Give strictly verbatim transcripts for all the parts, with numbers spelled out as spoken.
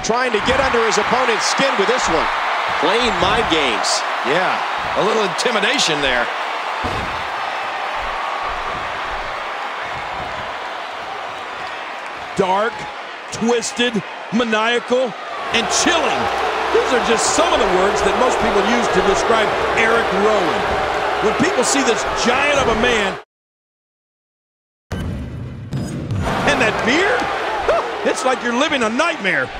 trying to get under his opponent's skin with this one. Playing mind games. Yeah, a little intimidation there. Dark, twisted, maniacal, and chilling. These are just some of the words that most people use to describe Eric Rowan. When people see this giant of a man and that beard, it's like you're living a nightmare.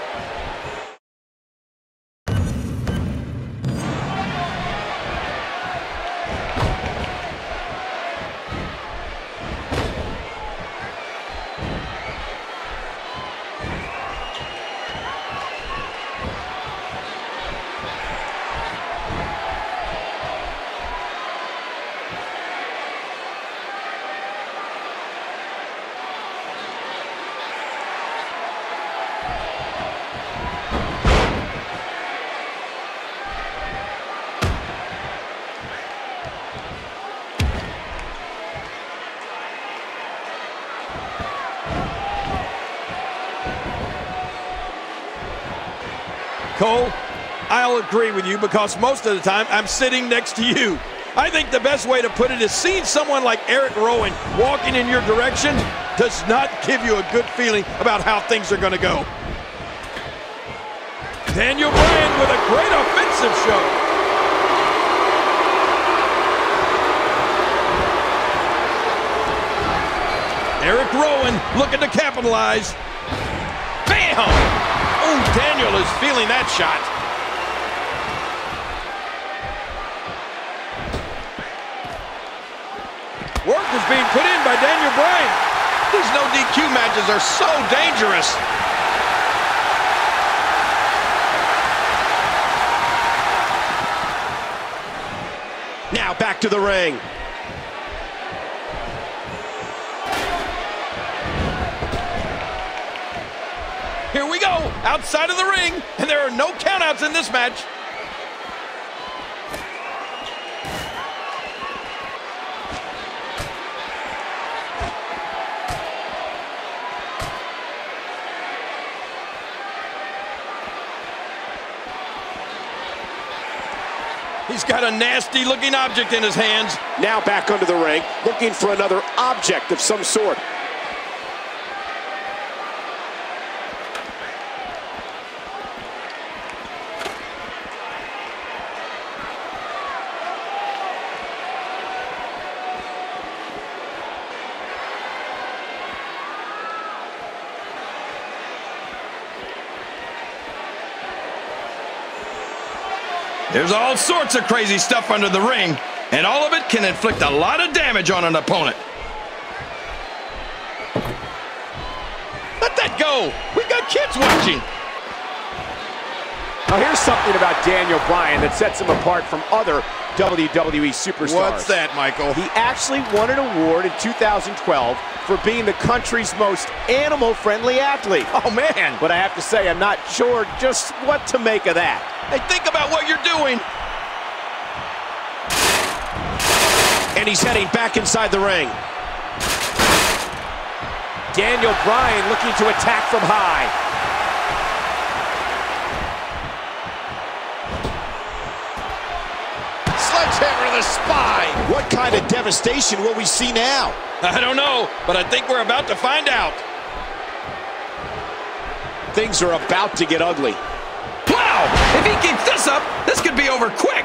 Cole, I'll agree with you because most of the time I'm sitting next to you. I think the best way to put it is seeing someone like Eric Rowan walking in your direction does not give you a good feeling about how things are going to go. Daniel Bryan with a great offensive show. Eric Rowan looking to capitalize. Bam! Oh, Daniel is feeling that shot. Work is being put in by Daniel Bryan. These no D Q matches are so dangerous. Now back to the ring. Here we go, outside of the ring, and there are no countouts in this match. He's got a nasty looking object in his hands. Now back under the ring, looking for another object of some sort. There's all sorts of crazy stuff under the ring, and all of it can inflict a lot of damage on an opponent. Let that go. We've got kids watching. Now here's something about Daniel Bryan that sets him apart from other W W E superstars. What's that, Michael? He actually won an award in two thousand twelve for being the country's most animal-friendly athlete. Oh, man. But I have to say, I'm not sure just what to make of that. Hey, think about what you're doing. And he's heading back inside the ring. Daniel Bryan looking to attack from high. Sledgehammer to the spine. What kind of devastation will we see now? I don't know, but I think we're about to find out. Things are about to get ugly. Wow! If he keeps this up, this could be over quick.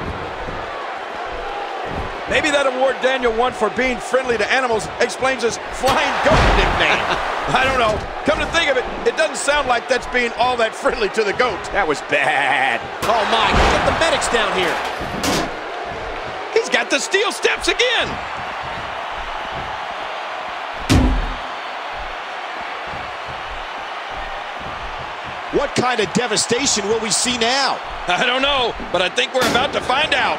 Maybe that award Daniel won for being friendly to animals explains his flying goat nickname. I don't know. Come to think of it, it doesn't sound like that's being all that friendly to the goat. That was bad. Oh my, get the medics down here. He's got the steel steps again. What kind of devastation will we see now? I don't know, but I think we're about to find out.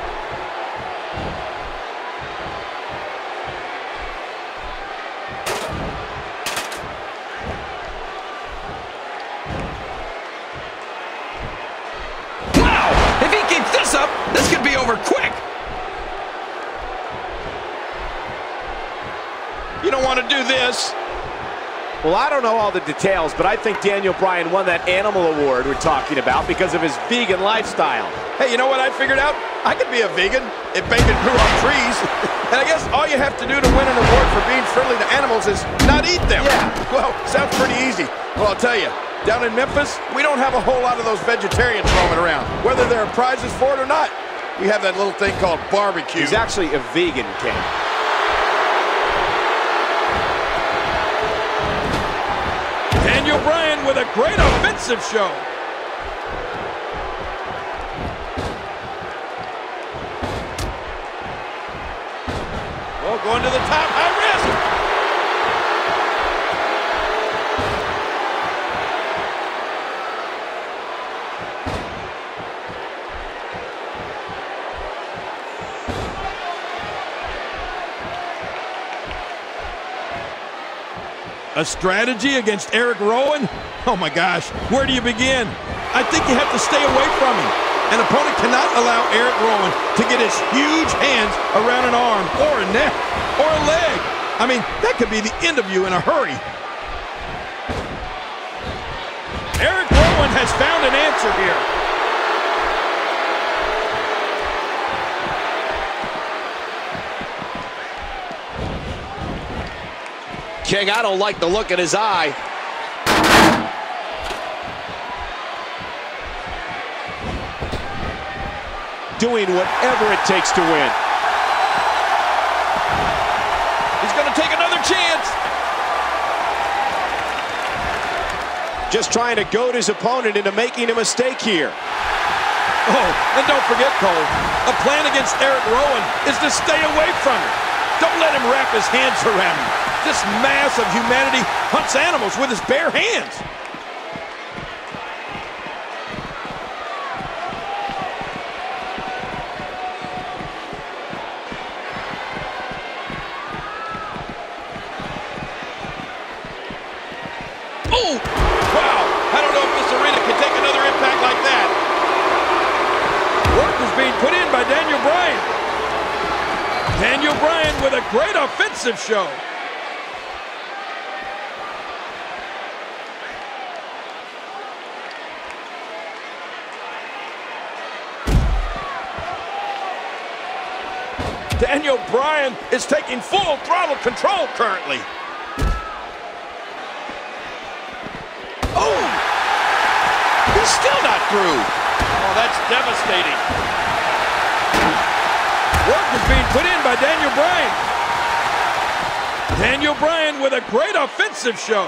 Wow! If he keeps this up, this could be over quick. You don't want to do this. Well, I don't know all the details, but I think Daniel Bryan won that animal award we're talking about because of his vegan lifestyle. Hey, you know what I figured out? I could be a vegan if bacon grew on trees. And I guess all you have to do to win an award for being friendly to animals is not eat them. Yeah. Well, sounds pretty easy. Well, I'll tell you, down in Memphis, we don't have a whole lot of those vegetarians roaming around, whether there are prizes for it or not. We have that little thing called barbecue. He's actually a vegan, King. Daniel Bryan with a great offensive show. Oh, going to the top, high risk. A strategy against Eric Rowan? Oh my gosh, where do you begin? I think you have to stay away from him. An opponent cannot allow Eric Rowan to get his huge hands around an arm or a neck or a leg. I mean, that could be the end of you in a hurry. Eric Rowan has found an answer here. King, I don't like the look in his eye. Doing whatever it takes to win. He's going to take another chance. Just trying to goad his opponent into making a mistake here. Oh, and don't forget, Cole, a plan against Eric Rowan is to stay away from him. Don't let him wrap his hands around him. This mass of humanity hunts animals with his bare hands. Oh, wow. I don't know if this arena can take another impact like that. Work is being put in by Daniel Bryan. Daniel Bryan with a great offensive show. Daniel Bryan is taking full throttle control currently. Oh! He's still not through. Oh, that's devastating. Work is being put in by Daniel Bryan. Daniel Bryan with a great offensive show.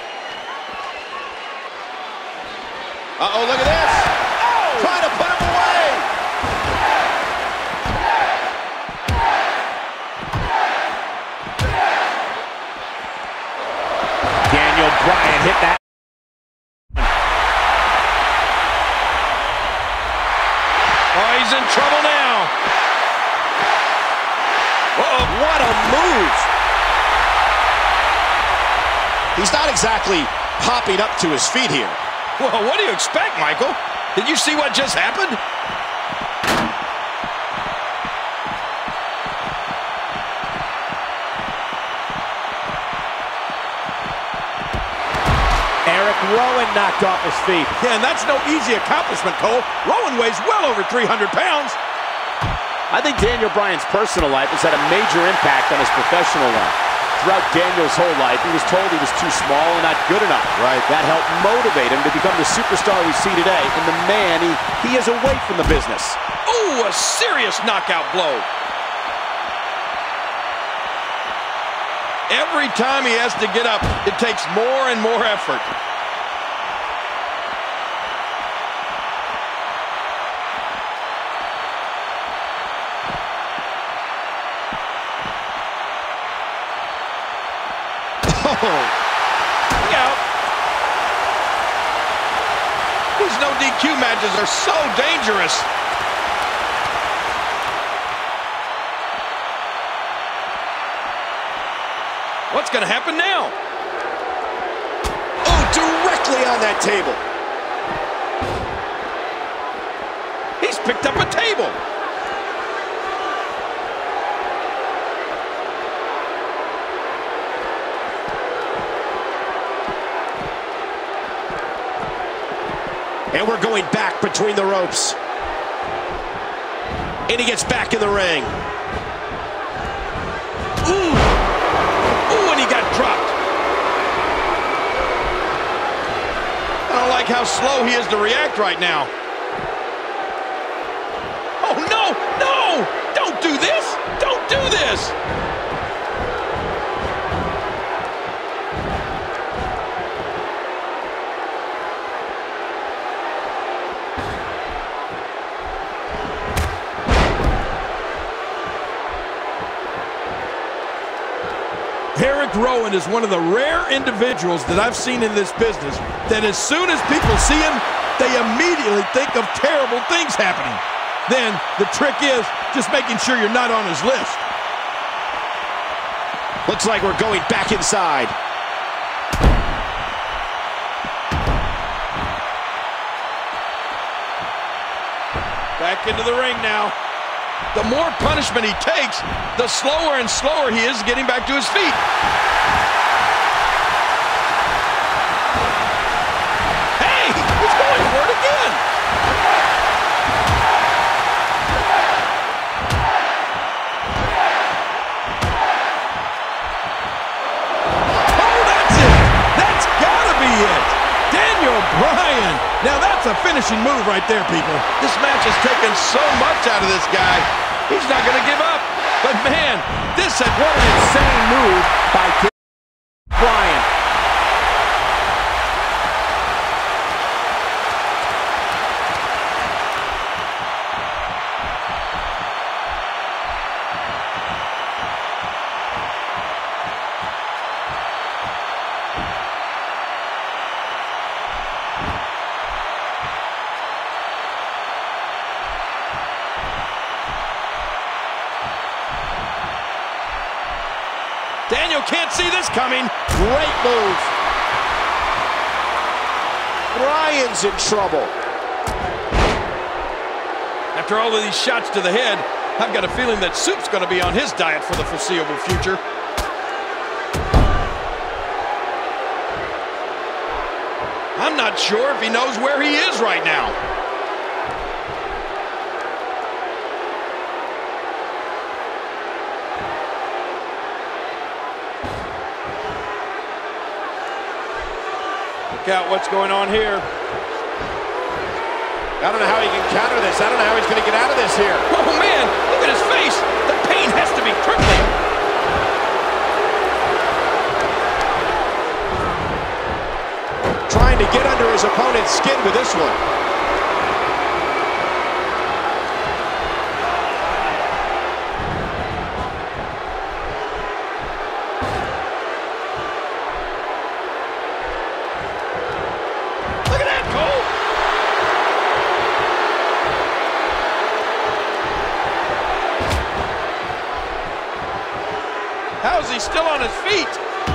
Uh-oh, look at this. Oh! Trying to put him away. Daniel Bryan hit that. Oh, he's in trouble now. Uh-oh, what a move. He's not exactly popping up to his feet here. Well, what do you expect, Michael? Did you see what just happened? Eric Rowan knocked off his feet. Yeah, and that's no easy accomplishment, Cole. Rowan weighs well over three hundred pounds. I think Daniel Bryan's personal life has had a major impact on his professional life. Throughout Daniel's whole life, he was told he was too small and not good enough. Right. That helped motivate him to become the superstar we see today and the man he, he is away from the business. Oh, a serious knockout blow. Every time he has to get up, it takes more and more effort. Oh, look out. These no D Q matches are so dangerous. What's going to happen now? Oh, directly on that table. He's picked up a table. And we're going back between the ropes. And he gets back in the ring. Ooh! Ooh, and he got dropped. I don't like how slow he is to react right now. Oh, no! No! Don't do this! Don't do this! Eric Rowan is one of the rare individuals that I've seen in this business that as soon as people see him, they immediately think of terrible things happening. Then the trick is just making sure you're not on his list. Looks like we're going back inside. Back into the ring now. The more punishment he takes, the slower and slower he is getting back to his feet. Hey, he's going for it again. Oh, that's it. That's gotta be it. Daniel Bryan. Now that's a finishing move right there, people. This match has taken so much out of this guy. He's not going to give up. But man, this is what an insane move by Bryan. Daniel can't see this coming. Great move. Bryan's in trouble. After all of these shots to the head, I've got a feeling that Soup's going to be on his diet for the foreseeable future. I'm not sure if he knows where he is right now. Look out what's going on here. I don't know how he can counter this. I don't know how he's going to get out of this here. Oh, man, look at his face. The pain has to be crippling. Trying to get under his opponent's skin with this one. How is he still on his feet?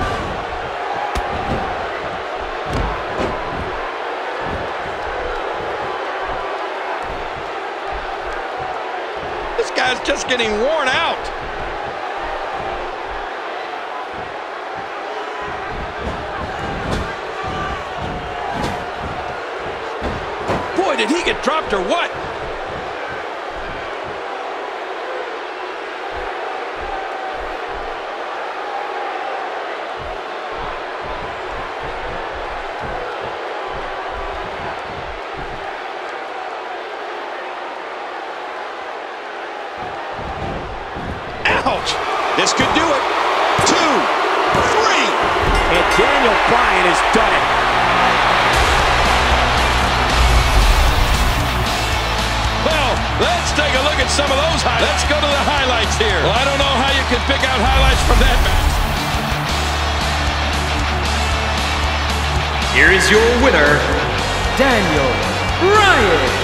This guy's just getting worn out. Boy, did he get dropped or what? Ouch! This could do it. Two, three. And Daniel Bryan has done it. Well, let's take a look at some of those highlights. Let's go to the highlights here. Well, I don't know how you can pick out highlights from that match. Here is your winner, Daniel Bryan.